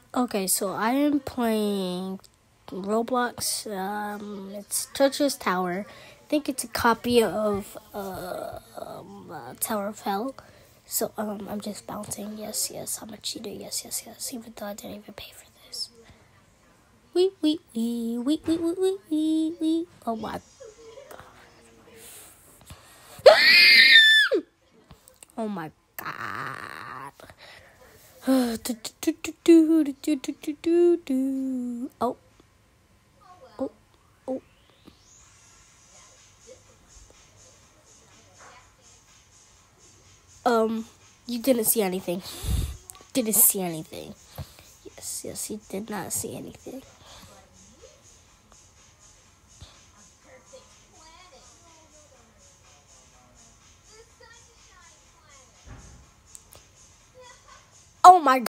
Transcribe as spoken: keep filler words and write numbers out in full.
Okay, so I am playing Roblox. Um, it's Tetris Tower. I think it's a copy of uh, um, uh, Tower of Hell. So um, I'm just bouncing. Yes, yes, I'm a cheater. Yes, yes, yes. Even though I didn't even pay for this. Wee wee wee wee wee wee wee wee wee. Oh my. Oh my God. Oh. Oh. Oh. Um, you didn't see anything. Didn't see anything. Yes, yes, you did not see anything. Oh my